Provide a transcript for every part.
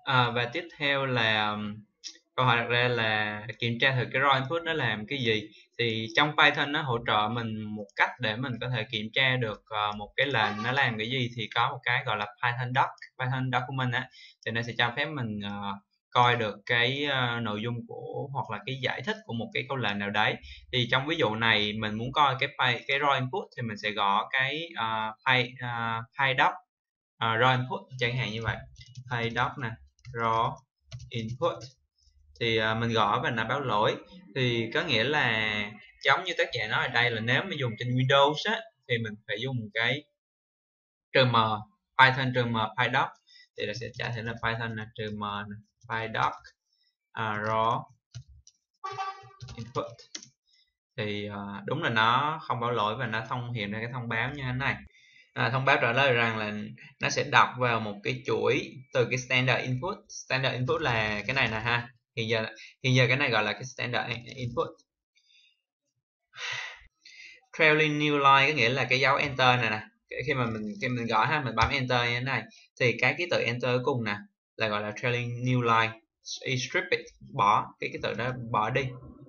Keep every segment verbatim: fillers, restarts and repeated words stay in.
À, và tiếp theo là um, câu hỏi đặt ra là kiểm tra thử cái raw input nó làm cái gì. Thì trong Python nó hỗ trợ mình một cách để mình có thể kiểm tra được ờ, một cái lệnh nó làm cái gì, thì có một cái gọi là Python doc, Python document á, thì nó sẽ cho phép mình ờ, coi được cái ờ, nội dung của, hoặc là cái giải thích của một cái câu lệnh nào đấy. Thì trong ví dụ này mình muốn coi cái py, cái raw input thì mình sẽ gõ cái uh, py, uh, pydoc uh, raw input chẳng hạn như vậy, pydoc nè, raw input, thì à, mình gõ và nó báo lỗi. Thì có nghĩa là giống như tác giả nói ở đây là nếu mà dùng trên Windows á thì mình phải dùng cái trừ m, Python trừ m pydoc, thì nó sẽ trả thể là Python là trừ m pydoc à, raw input. Thì à, đúng là nó không báo lỗi và nó thông hiện ra cái thông báo như thế này. À, thông báo trả lời rằng là nó sẽ đọc vào một cái chuỗi từ cái standard input. Standard input là cái này nè ha, hiện giờ hiện giờ cái này gọi là cái standard input. Trailing new line có nghĩa là cái dấu enter này nè, khi mà mình khi mình gõ ha, mình bấm enter như thế này thì cái ký tự enter cuối cùng nè là gọi là trailing new line. Strip it, bỏ cái ký tự đó, bỏ đi.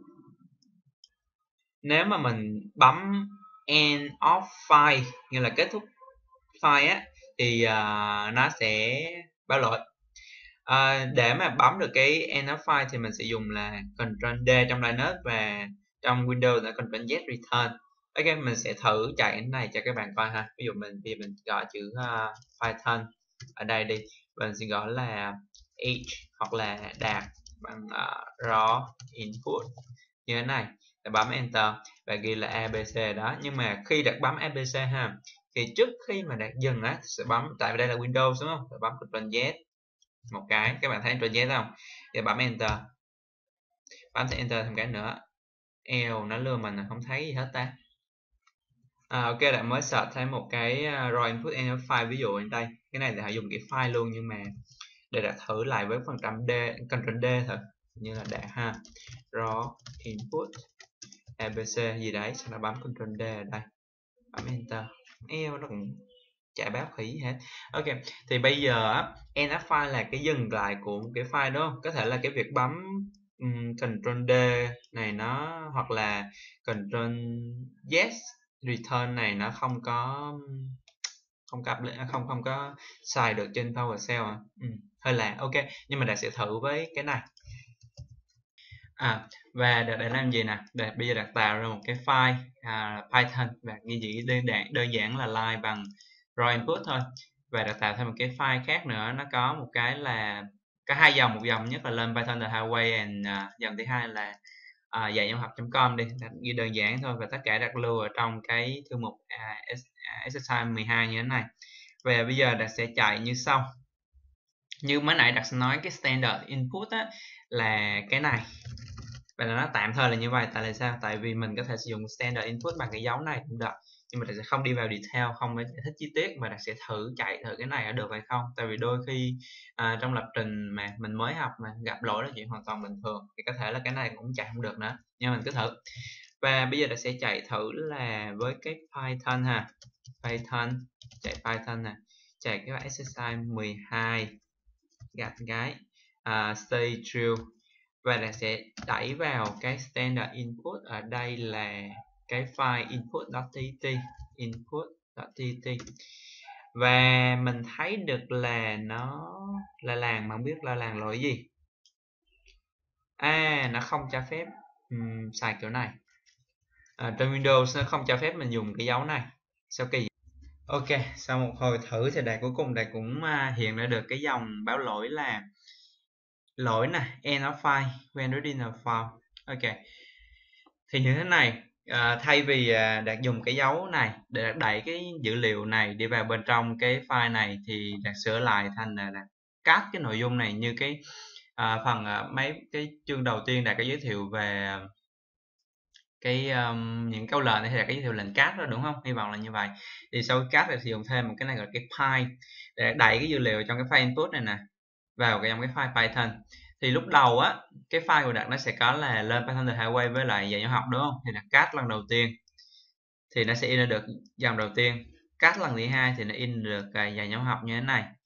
Nếu mà mình bấm end of file như là kết thúc file á thì uh, nó sẽ báo lỗi. Uh, để mà bấm được cái end of file thì mình sẽ dùng là Ctrl D trong Linux, và trong Windows là Ctrl Z return. Ok, mình sẽ thử chạy cái này cho các bạn coi ha. Ví dụ mình thì mình gõ chữ uh, Python ở đây đi, mình sẽ gõ là h hoặc là đạt bằng uh, raw input như thế này, để bấm enter và ghi là a bê xê đó. Nhưng mà khi đặt bấm a bê xê ha, thì trước khi mà đạt dừng á sẽ bấm, tại đây là Windows đúng không, phải bấm Ctrl Z một cái, các bạn thấy Ctrl Z không, thì bấm enter, bấm thêm enter thêm cái nữa. Eo, nó lừa mình là không thấy gì hết ta. À, ok, đã mới search thấy một cái uh, raw input and file, ví dụ ở đây cái này là dùng cái file luôn, nhưng mà để đặt thử lại với phần trăm D, Ctrl D thôi, như là đạt ha, raw input abc gì đấy, sau đó bấm Ctrl D ở đây, bấm enter. Eo, nó cũng chả báo khỉ hết. Ok, thì bây giờ end of file là cái dừng lại của một cái file đó, có thể là cái việc bấm um, Ctrl D này nó, hoặc là Ctrl Yes return này nó không có không có không không có xài được trên PowerShell à. Ừ, hơi lạ. Ok, nhưng mà Đạt sẽ thử với cái này. À, và để, để làm gì nè, để bây giờ Đạt tạo ra một cái file à, Python, và ghi chỉ đơn giản đơn giản là line bằng raw input thôi. Và Đạt tạo thêm một cái file khác nữa, nó có một cái là có hai dòng, một dòng nhất là lên Python the highway, and uh, dòng thứ hai là uh, dạy học com đi, Đạt ghi đơn giản thôi, và tất cả Đạt lưu ở trong cái thư mục uh, exercise mười hai như thế này. Và bây giờ Đạt sẽ chạy như sau. Như mới nãy Đạt nói cái standard input á, là cái này, và nó tạm thời là như vậy. Tại là sao? Tại vì mình có thể sử dụng standard input bằng cái dấu này cũng được, nhưng mà Đạt sẽ không đi vào detail, không phải giải thích chi tiết, mà Đạt sẽ thử chạy thử cái này ở được hay không. Tại vì đôi khi à, trong lập trình mà mình mới học mà gặp lỗi là chuyện hoàn toàn bình thường, thì có thể là cái này cũng chạy không được nữa, nhưng mình cứ thử. Và bây giờ Đạt sẽ chạy thử là với cái Python ha, Python, chạy Python nè, chạy cái exercise mười hai, gạch cái uh, stay true, và là sẽ đẩy vào cái standard input, ở đây là cái file input.tt, input.tt, và mình thấy được là nó là làng, mà không biết là làng lỗi gì. À, nó không cho phép um, xài kiểu này. À, trên Windows nó không cho phép mình dùng cái dấu này, sao kỳ. Ok, sau một hồi thử thì Đạt cuối cùng Đạt cũng uh, hiện ra được cái dòng báo lỗi là lỗi này, end of file when reading a file. Ok, thì như thế này, à, thay vì à, Đạt dùng cái dấu này để Đạt đẩy cái dữ liệu này đi vào bên trong cái file này, thì Đạt sửa lại thành là Đạt cắt cái nội dung này, như cái à, phần à, mấy cái chương đầu tiên Đạt có giới thiệu về cái um, những câu lệnh này, thì Đạt có giới thiệu lệnh cắt đó đúng không, hy vọng là như vậy. Thì sau cắt thì sử dụng thêm một cái này gọi là cái py, để đẩy cái dữ liệu trong cái file input này nè vào cái trong cái file Python. Thì lúc đầu á, cái file của Đạt nó sẽ có là lên Python the highway với lại dạy nhỏ học đúng không, thì Đạt cắt lần đầu tiên thì nó sẽ in ra được dòng đầu tiên, cắt lần thứ hai thì nó in được dạy nhỏ học như thế này.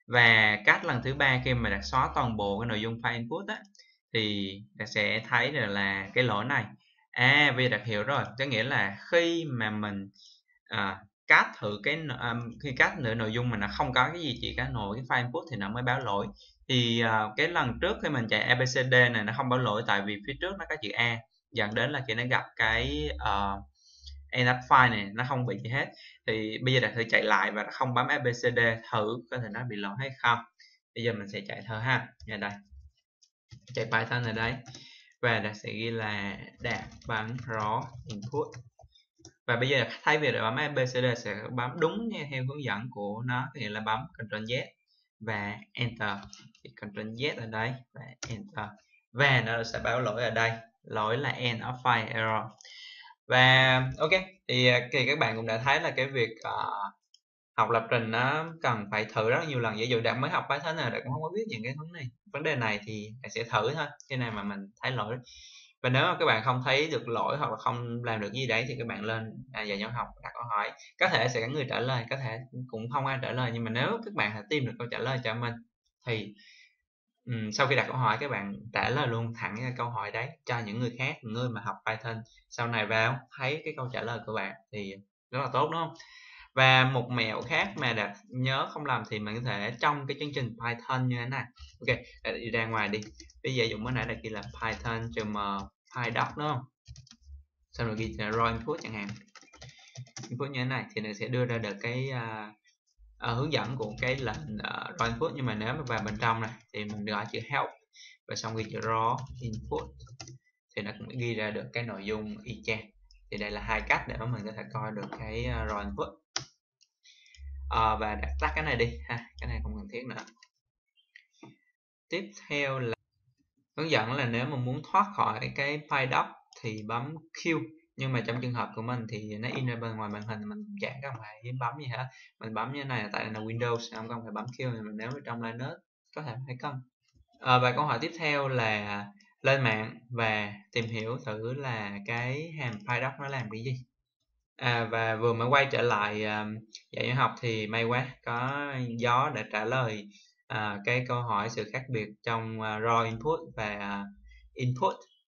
Và cách lần thứ ba khi mà Đạt xóa toàn bộ cái nội dung file input á, thì Đạt sẽ thấy được là cái lỗi này. À, bây giờ Đạt hiểu rồi, có nghĩa là khi mà mình à, cắt thử cái um, khi cắt nửa nội dung mà nó không có cái gì, chỉ có nội cái file input thì nó mới báo lỗi. Thì uh, cái lần trước khi mình chạy a bê xê đê này nó không báo lỗi, tại vì phía trước nó có chữ A, dẫn đến là khi nó gặp cái uh, end file này nó không bị gì hết. Thì bây giờ Đạt thử chạy lại và nó không bấm a bê xê đê, thử có thể nó bị lỗi hay không. Bây giờ mình sẽ chạy thử ha, như đây, chạy Python ở đấy, và Đạt sẽ ghi là Đạt bấm raw input. Và bây giờ thay vì để bấm a bê xê đê sẽ bấm đúng theo hướng dẫn của nó, thì là bấm Ctrl Z và Enter. Thì Ctrl Z ở đây và Enter, và nó sẽ báo lỗi ở đây, lỗi là end of file error. Và ok, thì, thì các bạn cũng đã thấy là cái việc uh, học lập trình nó cần phải thử rất nhiều lần. Ví dụ Đạt mới học Python này, Đạt cũng không có biết những cái vấn này vấn đề này thì Đạt sẽ thử thôi, khi nào mà mình thấy lỗi. Và nếu mà các bạn không thấy được lỗi hoặc là không làm được gì đấy thì các bạn lên à, vào nhóm học đặt câu hỏi, có thể sẽ có người trả lời, có thể cũng không ai trả lời, nhưng mà nếu các bạn đã tìm được câu trả lời cho mình thì um, sau khi đặt câu hỏi các bạn trả lời luôn thẳng cái câu hỏi đấy cho những người khác, những người mà học Python sau này vào thấy cái câu trả lời của bạn thì rất là tốt, đúng không? Và một mẹo khác mà Đạt nhớ không làm thì mình có thể trong cái chương trình Python như thế này. Ok, Đạt đi ra ngoài đi. Bây giờ dùng mới nãy Đạt ghi là Python chùm pydoc, đúng không? Xong rồi ghi là raw input chẳng hạn, input như thế này thì nó sẽ đưa ra được cái uh, uh, hướng dẫn của cái lệnh uh, raw input. Nhưng mà nếu mà vào bên trong này thì mình gõ chữ help và xong ghi chữ raw input thì nó cũng ghi ra được cái nội dung y chang. Thì đây là hai cách để mà mình có thể coi được cái uh, raw input. À, và đặt tắt cái này đi ha, cái này không cần thiết nữa. Tiếp theo là hướng dẫn là nếu mà muốn thoát khỏi cái pydoc thì bấm Q, nhưng mà trong trường hợp của mình thì nó in ra bên ngoài màn hình, mình chẳng cần phải bấm gì hết. Mình bấm như này là tại là Windows, không cần phải bấm Q, nhưng mà nếu mà trong Linux có thể phải cần. À, và câu hỏi tiếp theo là lên mạng và tìm hiểu thử là cái hàm pydoc nó làm cái gì. À, và vừa mới quay trở lại um, dạy toán học thì may quá có Gió đã trả lời uh, cái câu hỏi sự khác biệt trong uh, raw input và uh, input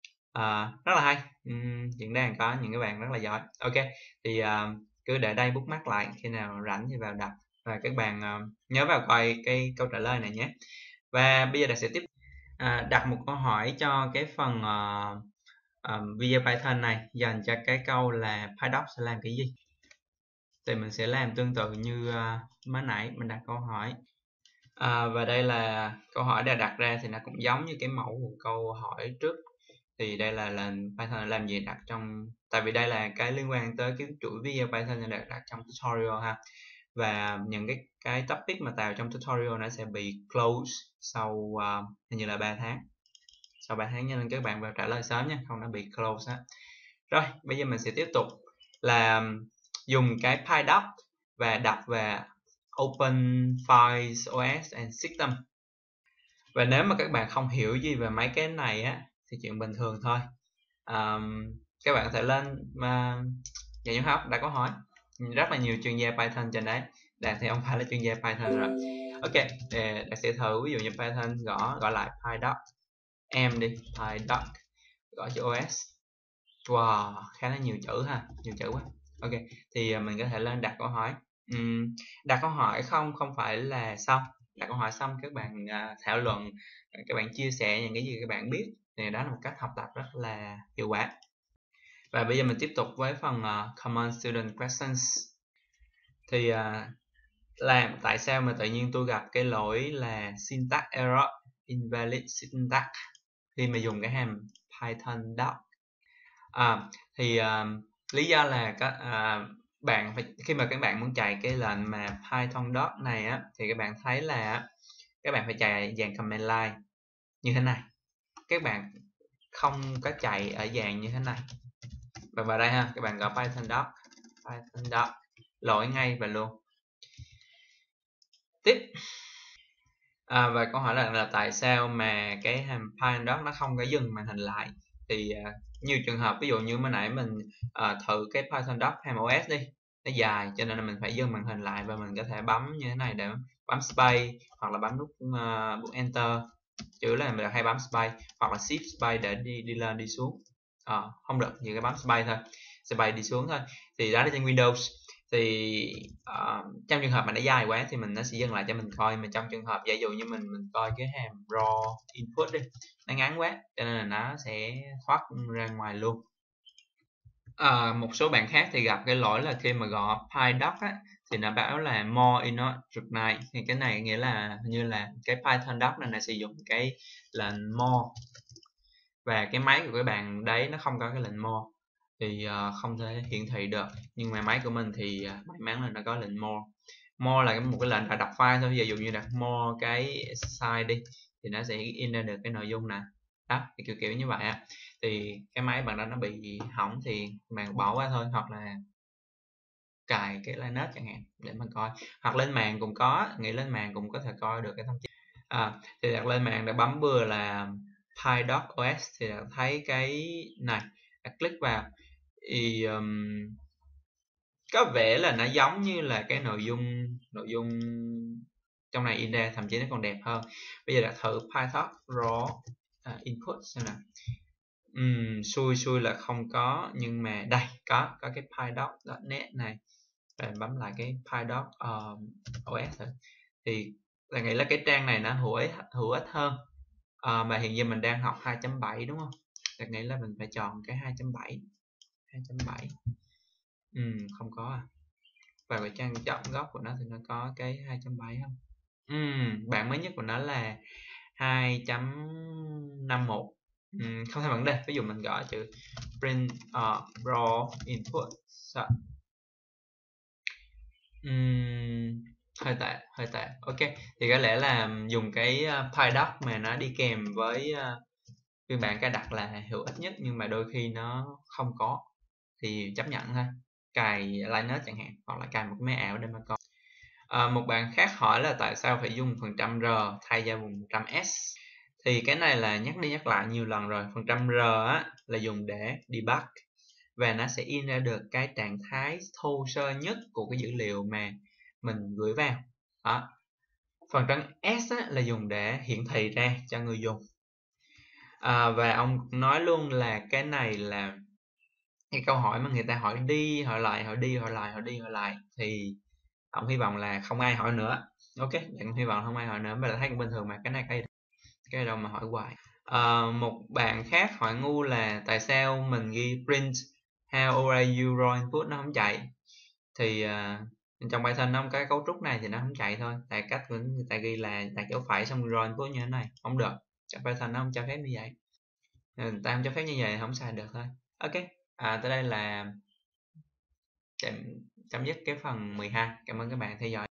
uh, rất là hay. um, diễn đàn có những cái bạn rất là giỏi. Ok, thì uh, cứ để đây bookmark lại, khi nào rảnh thì vào đọc, và các bạn uh, nhớ vào coi cái câu trả lời này nhé. Và bây giờ ta sẽ tiếp uh, đặt một câu hỏi cho cái phần uh, um, video Python này dành cho cái câu là pydoc sẽ làm cái gì. Thì mình sẽ làm tương tự như uh, mới nãy mình đặt câu hỏi. À, và đây là câu hỏi đã đặt ra thì nó cũng giống như cái mẫu của câu hỏi trước. Thì đây là lệnh Python làm gì đặt trong, tại vì đây là cái liên quan tới cái chuỗi video Python đã đặt trong tutorial ha. Và những cái cái topic mà tạo trong tutorial nó sẽ bị close sau uh, hình như là ba tháng. Sau ba tháng, cho nên các bạn vào trả lời sớm nha, không nó bị close á. Rồi, bây giờ mình sẽ tiếp tục là dùng cái pydoc và đọc về Open Files ô ét and System. Và nếu mà các bạn không hiểu gì về mấy cái này á thì chuyện bình thường thôi. Um, các bạn có thể lên mà dạy toán học đã có hỏi rất là nhiều chuyên gia Python trên đấy. Đạt thì không phải là chuyên gia Python rồi. Ok, để Đạt sẽ thử ví dụ như Python gõ gõ lại pydoc em đi, pydoc gõ chữ ô ét. Wow, khá là nhiều chữ ha, nhiều chữ quá. Ok, thì mình có thể lên đặt câu hỏi. Uhm, đặt câu hỏi không không phải là xong, đặt câu hỏi xong các bạn uh, thảo luận, các bạn chia sẻ những cái gì các bạn biết, thì đó là một cách học tập rất là hiệu quả. Và bây giờ mình tiếp tục với phần uh, Common Student Questions. Thì uh, làm tại sao mà tự nhiên tôi gặp cái lỗi là syntax error, invalid syntax khi mà dùng cái hàm Python doc. À, thì uh, lý do là các uh, bạn phải, khi mà các bạn muốn chạy cái lệnh mà Python doc này á, thì các bạn thấy là các bạn phải chạy dạng command line như thế này, các bạn không có chạy ở dạng như thế này. Và vào đây ha, các bạn gõ Python doc, Python doc lỗi ngay và luôn. Tiếp à, và câu hỏi là, là tại sao mà cái hàm Python doc nó không có dừng màn hình lại. Thì uh, nhiều trường hợp, ví dụ như mới nãy mình uh, thử cái Python doc hàm ô ét đi, nó dài cho nên là mình phải dừng màn hình lại, và mình có thể bấm như thế này để bấm space hoặc là bấm nút uh, nút enter, chữ là mình hay bấm space hoặc là shift space để đi đi lên đi xuống. À, không được thì cái bấm space thôi, space đi xuống thôi. Thì đó là trên Windows. Thì uh, trong trường hợp mà nó dài quá thì mình nó sẽ dừng lại cho mình coi, mà trong trường hợp giả dụ như mình mình coi cái hàm raw input đi, nó ngắn quá cho nên là nó sẽ thoát ra ngoài luôn. À, một số bạn khác thì gặp cái lỗi là khi mà gõ pydoc á, thì nó báo là more is not recognized. Thì cái này nghĩa là như là cái Python doc này nó sử dụng cái lệnh more, và cái máy của các bạn đấy nó không có cái lệnh more thì uh, không thể hiển thị được. Nhưng mà máy của mình thì uh, may mắn là nó có lệnh more. More là một cái lệnh là đọc file thôi. Ví dụ như đặt more cái size đi thì nó sẽ in ra được cái nội dung nè, đó thì kiểu kiểu như vậy á. Thì cái máy bạn đó nó bị hỏng thì bạn bỏ qua thôi, hoặc là cài cái Linux chẳng hạn để mà coi, hoặc lên mạng cũng có, nghĩ lên mạng cũng có thể coi được cái thông tin. À, thì đặt lên mạng để bấm bừa là PyDocOS thì đã thấy cái này, đặt click vào thì um, có vẻ là nó giống như là cái nội dung nội dung trong này in ra, thậm chí nó còn đẹp hơn. Bây giờ đặt thử Python raw uh, input xem nào. Uhm, xui xui là không có, nhưng mà đây có có cái pydoc.net này, và bấm lại cái pydoc uh, o ét thôi. Thì là nghĩ là cái trang này nó hữu ích hữu ích hơn. Uh, mà hiện giờ mình đang học hai chấm bảy đúng không? Tôi nghĩ là mình phải chọn cái hai chấm bảy. hai chấm bảy. Uhm, không có à. Và cái trang chọn gốc của nó thì nó có cái hai chấm bảy không? Uhm, bản mới nhất của nó là hai chấm năm mốt. Uhm, không thành vấn đề. Ví dụ mình gõ chữ print uh, raw input. Uhm, hơi tệ hơi tệ. Ok, thì có lẽ là dùng cái uh, PyDoc mà nó đi kèm với uh, phiên bản cài đặt là hữu ích nhất, nhưng mà đôi khi nó không có thì chấp nhận thôi, cài Linux chẳng hạn, hoặc là cài một cái máy ảo để mà coi. À, một bạn khác hỏi là tại sao phải dùng phần trăm R thay cho phần trăm S. Thì cái này là nhắc đi nhắc lại nhiều lần rồi. Phần trăm R á, là dùng để debug, và nó sẽ in ra được cái trạng thái thô sơ nhất của cái dữ liệu mà mình gửi vào. Đó. Phần trăm S á, là dùng để hiển thị ra cho người dùng. À, và ông nói luôn là cái này là cái câu hỏi mà người ta hỏi đi hỏi lại, hỏi đi hỏi lại, hỏi đi hỏi lại, thì ông hy vọng là không ai hỏi nữa. Ok, bạn hy vọng không ai hỏi nữa, mà là thấy cũng bình thường mà, cái này cái cái đâu mà hỏi hoài. À, một bạn khác hỏi ngu là tại sao mình ghi print how old are you raw input nó không chạy. Thì uh, trong Python nó không có cấu trúc này thì nó không chạy thôi, tại cách của người ta ghi là đặt dấu phẩy xong raw input như thế này, không được. Trong Python nó không cho phép như vậy, người ta không cho phép như vậy, không xài được thôi. Ok, à, tới đây là chấm dứt cái phần mười hai. Cảm ơn các bạn theo dõi.